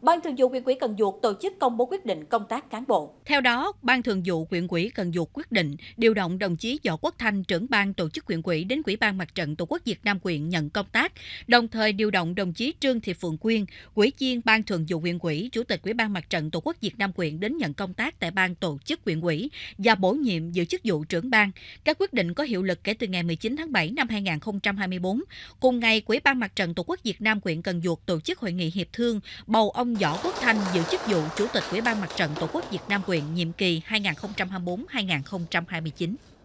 Ban Thường vụ Huyện ủy Cần Duộc tổ chức công bố quyết định công tác cán bộ. Theo đó, Ban Thường vụ Huyện ủy Cần Duộc quyết định điều động đồng chí Võ Quốc Thanh, trưởng ban tổ chức huyện ủy đến Ủy ban Mặt trận Tổ quốc Việt Nam huyện nhận công tác, đồng thời điều động đồng chí Trương Thị Phượng Quyên, Ủy viên Ban Thường vụ huyện ủy, Chủ tịch Ủy ban Mặt trận Tổ quốc Việt Nam huyện đến nhận công tác tại ban tổ chức huyện ủy và bổ nhiệm giữ chức vụ trưởng ban. Các quyết định có hiệu lực kể từ ngày 19 tháng 7 năm 2024. Cùng ngày, Ủy ban Mặt trận Tổ quốc Việt Nam huyện Cần Duộc tổ chức hội nghị hiệp thương bầu ông Võ Quốc Thanh giữ chức vụ Chủ tịch Ủy ban Mặt trận Tổ quốc Việt Nam huyện nhiệm kỳ 2024-2029.